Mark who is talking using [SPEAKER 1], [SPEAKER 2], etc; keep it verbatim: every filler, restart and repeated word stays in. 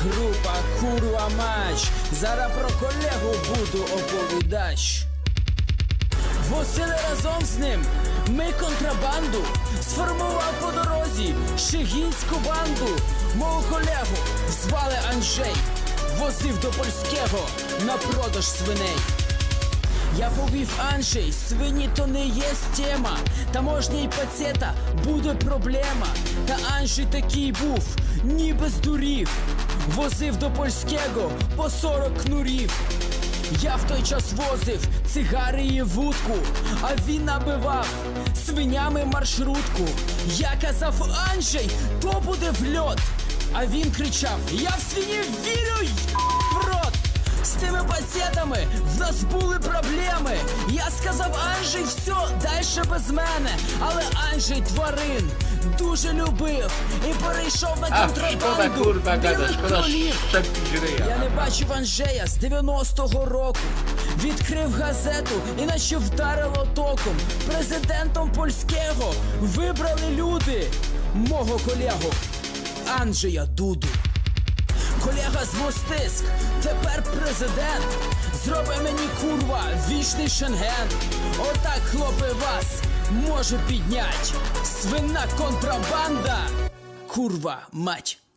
[SPEAKER 1] Група курва мач. Зараз про колегу буду оповідач. Возили разом з ним ми контрабанду. Сформував по дорозі шегінську банду. Мого колегу звали Анджей. Возив до польського на продаж свиней. Я повів: Анджей, свині то не є тема. Таможня й пацета буде проблема. Та Анджей такий був, ніби здурів. Возив до польського по сорок кнурів. Я в той час возив цигари і вудку, а він набивав свинями маршрутку. Я казав: Анджей, то буде вльот. А він кричав: я в свині вірю, в рот. З тими пацетами в нас були проблеми. Я сказав: Анджей, все, дальше без мене. Але Анджей тварин дуже любив і перейшов на
[SPEAKER 2] А,
[SPEAKER 1] контрабанду.
[SPEAKER 2] шкода, курва, гада,
[SPEAKER 1] білих
[SPEAKER 2] шкода,
[SPEAKER 1] кролів.
[SPEAKER 2] шепті жирея.
[SPEAKER 1] Я не бачив Анджея з дев'яностого року. Відкрив газету, іначе вдарило током. Президентом польського вибрали люди мого колегу Анджея Дуду. Колега з Мостиськ, тепер президент. Зроби мені, курва, вічний Шенген. Отак, хлопи, вас може піднять свинна контрабанда. Курва мать.